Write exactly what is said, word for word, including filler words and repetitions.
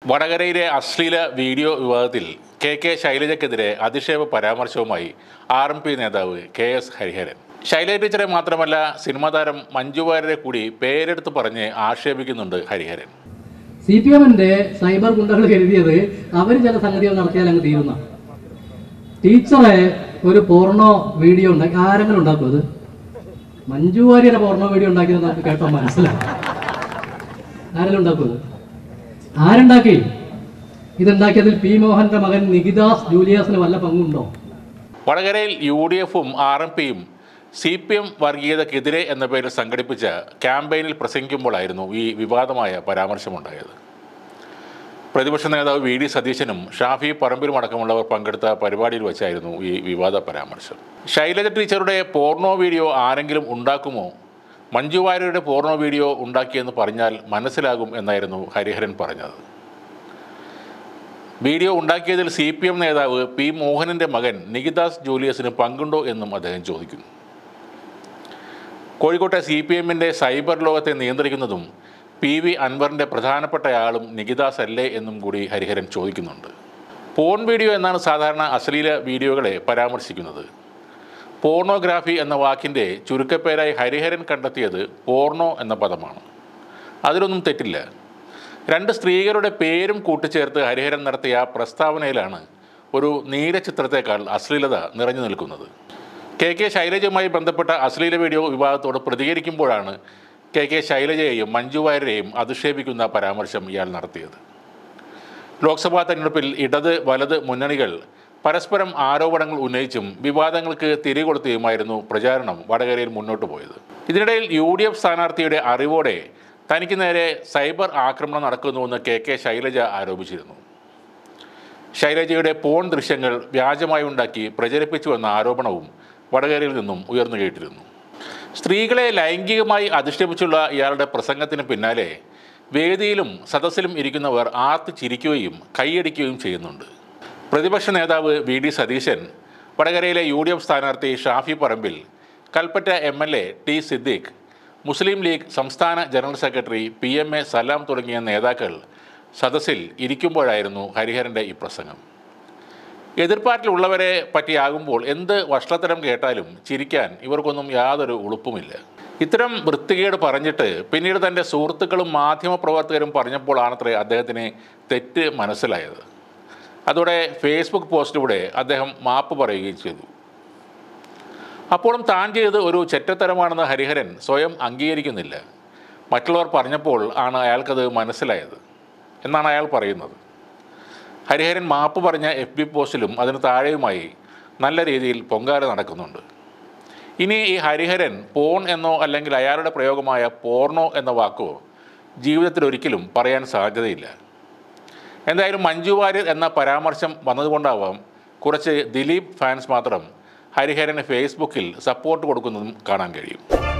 വടകരയിലെ അശ്ലീല വീഡിയോ വിവാദത്തിൽ കെ കെ ശൈലജയ്ക്കെതിരെ അധിക്ഷേപ പരാമർശവുമായി ആർ എം പി നേതാവ് കെ എസ് ഹരിഹരൻ. ശൈലജ ടീച്ചറെ മാത്രമല്ല സിനിമാ താരം മഞ്ജു വാര്യരെ കൂടി പേരെടുത്ത് പറഞ്ഞ് ആക്ഷേപിക്കുന്നുണ്ട് ഹരിഹരൻ. സി പി എമ്മിന്റെ സൈബർ ഗുണ്ടകൾ കരുതിയത് അവർ ചില സംഗതികൾ നടത്തിയാൽ അങ്ങ് തീരുന്ന. ടീച്ചറെ ഒരു പോർണോ വീഡിയോ ഉണ്ടാക്കി ആരെങ്കിലും ഉണ്ടാക്കും. അത് മഞ്ജു വാര്യരെ പോർണോ വീഡിയോ ഉണ്ടാക്കിയത് നമുക്ക് കേട്ടോ മനസ്സിലാവും. ആരെങ്കിലും ഉണ്ടാക്കും. അത് ആരുണ്ടാക്കി? ഇതുണ്ടാക്കിയതിൽ പി മോഹന്റെ മകൻ നികിദാസ് ജൂലിയാസിന് വല്ല പങ്കുണ്ടോ? വടകരയിൽ യു ഡി എഫും ആർ എം പിയും സി പി എം വർഗീയതക്കെതിരെ എന്ന പേരിൽ സംഘടിപ്പിച്ച ക്യാമ്പയിനിൽ പ്രസംഗിക്കുമ്പോഴായിരുന്നു ഈ വിവാദമായ പരാമർശമുണ്ടായത്. പ്രതിപക്ഷ നേതാവ് വി ഡി സതീശനും ഷാഫി പറമ്പിലും അടക്കമുള്ളവർ പങ്കെടുത്ത പരിപാടിയിൽ വെച്ചായിരുന്നു ഈ വിവാദ പരാമർശം. ശൈലജ ടീച്ചറുടെ പോർണോ വീഡിയോ ആരെങ്കിലും ഉണ്ടാക്കുമോ? മഞ്ജു വാര്യരുടെ പോർണോ വീഡിയോ ഉണ്ടാക്കിയെന്ന് പറഞ്ഞാൽ മനസ്സിലാകും എന്നായിരുന്നു ഹരിഹരൻ പറഞ്ഞത്. വീഡിയോ ഉണ്ടാക്കിയതിൽ സി പി എം നേതാവ് പി മോഹനൻ്റെ മകൻ നികിദാസ് ജൂലിയസിന് പങ്കുണ്ടോ എന്നും അദ്ദേഹം ചോദിക്കുന്നു. കോഴിക്കോട്ടെ സി പി എമ്മിൻ്റെ സൈബർ ലോകത്തെ നിയന്ത്രിക്കുന്നതും പി വി അൻവറിൻ്റെ പ്രധാനപ്പെട്ടയാളും നികിദാസ് അല്ലേ എന്നും കൂടി ഹരിഹരൻ ചോദിക്കുന്നുണ്ട്. പോൺ വീഡിയോ എന്നാണ് സാധാരണ അശ്ലീല വീഡിയോകളെ പരാമർശിക്കുന്നത്. പോർണോഗ്രാഫി എന്ന വാക്കിൻ്റെ ചുരുക്കപ്പേരായി ഹരിഹരൻ കണ്ടെത്തിയത് പോർണോ എന്ന പദമാണ്. അതിലൊന്നും തെറ്റില്ല. രണ്ട് സ്ത്രീകളുടെ പേരും കൂട്ടിച്ചേർത്ത് ഹരിഹരൻ നടത്തിയ പ്രസ്താവനയിലാണ് ഒരു നീല ചിത്രത്തേക്കാൾ അശ്ലീലത നിറഞ്ഞു നിൽക്കുന്നത്. കെ കെ ശൈലജയുമായി ബന്ധപ്പെട്ട അശ്ലീല വീഡിയോ വിവാദത്തോട് പ്രതികരിക്കുമ്പോഴാണ് കെ കെ ശൈലജയെയും മഞ്ജു വാര്യരെയും അധിക്ഷേപിക്കുന്ന പരാമർശം ഇയാൾ നടത്തിയത്. ലോക്സഭാ തെരഞ്ഞെടുപ്പിൽ ഇടത് വലത് മുന്നണികൾ പരസ്പരം ആരോപണങ്ങൾ ഉന്നയിച്ചും വിവാദങ്ങൾക്ക് തിരികൊളുത്തിയുമായിരുന്നു പ്രചാരണം വടകരയിൽ മുന്നോട്ട് പോയത്. ഇതിനിടയിൽ യു ഡി എഫ് സ്ഥാനാർത്ഥിയുടെ അറിവോടെ തനിക്ക് നേരെ സൈബർ ആക്രമണം നടക്കുന്നുവെന്ന് കെ കെ ശൈലജ ആരോപിച്ചിരുന്നു. ശൈലജയുടെ പോൺ ദൃശ്യങ്ങൾ വ്യാജമായി ഉണ്ടാക്കി പ്രചരിപ്പിച്ചുവെന്ന ആരോപണവും വടകരയിൽ നിന്നും ഉയർന്നു കേട്ടിരുന്നു. സ്ത്രീകളെ ലൈംഗികമായി അധിക്ഷേപിച്ചുള്ള ഇയാളുടെ പ്രസംഗത്തിന് പിന്നാലെ വേദിയിലും സദസ്സിലും ഇരിക്കുന്നവർ ആർത്ത് ചിരിക്കുകയും കൈയടിക്കുകയും ചെയ്യുന്നുണ്ട്. പ്രതിപക്ഷ നേതാവ് വി ഡി സതീശൻ, വടകരയിലെ യു ഡി എഫ് സ്ഥാനാർത്ഥി Shafi Parambil, Kalpetta M L A T Siddique, Muslim League സംസ്ഥാന general secretary P M A Salam തുടങ്ങിയ നേതാക്കൾ സദസ്സിൽ ഇരിക്കുമ്പോഴായിരുന്നു ഹരിഹരൻ്റെ ഈ പ്രസംഗം. എതിർപ്പാർട്ടിലുള്ളവരെ പറ്റിയാകുമ്പോൾ എന്ത് വഷളത്തരം കേട്ടാലും ചിരിക്കാൻ ഇവർക്കൊന്നും യാതൊരു ഉളുപ്പുമില്ല. ഇത്തരം വൃത്തികേട് പറഞ്ഞിട്ട് പിന്നീട് തൻ്റെ സുഹൃത്തുക്കളും മാധ്യമപ്രവർത്തകരും പറഞ്ഞപ്പോൾ ആണത്രേ അദ്ദേഹത്തിന് തെറ്റ് മനസ്സിലായത്. അതോടെ ഫേസ്ബുക്ക് പോസ്റ്റിലൂടെ അദ്ദേഹം മാപ്പ് പറയുകയും ചെയ്തു. അപ്പോഴും താൻ ചെയ്ത് ഒരു ചെറ്റത്തരമാണെന്ന് ഹരിഹരൻ സ്വയം അംഗീകരിക്കുന്നില്ല. മറ്റുള്ളവർ പറഞ്ഞപ്പോൾ ആണ് അയാൾക്കത് മനസ്സിലായത് എന്നാണ് അയാൾ പറയുന്നത്. ഹരിഹരൻ മാപ്പ് പറഞ്ഞ എഫ് ബി പോസ്റ്റിലും അതിന് താഴെയുമായി നല്ല രീതിയിൽ പൊങ്കാല നടക്കുന്നുണ്ട്. ഇനി ഈ ഹരിഹരൻ പോൺ എന്നോ അല്ലെങ്കിൽ അയാളുടെ പ്രയോഗമായ പോർണോ എന്ന വാക്കോ ജീവിതത്തിൽ ഒരിക്കലും പറയാൻ സാധ്യതയില്ല. എന്തായാലും മഞ്ജു വാര്യർ എന്ന പരാമർശം വന്നതുകൊണ്ടാവാം കുറച്ച് ദിലീപ് ഫാൻസ് മാത്രം ഹരിഹരന് ഫേസ്ബുക്കിൽ സപ്പോർട്ട് കൊടുക്കുന്നതും കാണാൻ കഴിയും.